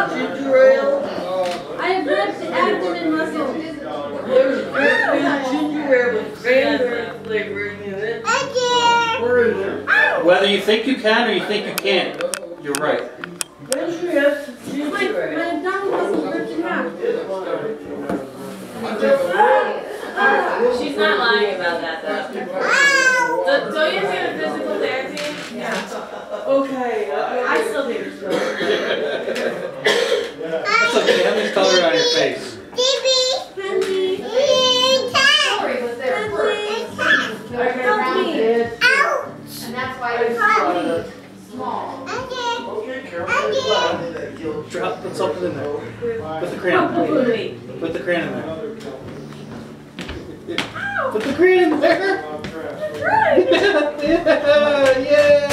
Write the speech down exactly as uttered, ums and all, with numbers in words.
ginger ale. I have ripped abdomen muscle. There's ginger ale with cranberry flavoring in it. Where is it? Whether you think you can or you think you can't, you're right. Ginger ale, My, ginger my ale. abdominal muscle ripped in half. She's not lying about that though. So, don't you have to go to physical therapy? Yeah. Okay. I still think it's good. That's okay, have this color on your face. Henry, Sorry was there first. help me. And that's why it's small. Drop, put something in there. Put the crayon. Put the crayon in there. Put the crayon in there. Right. Yeah, yeah.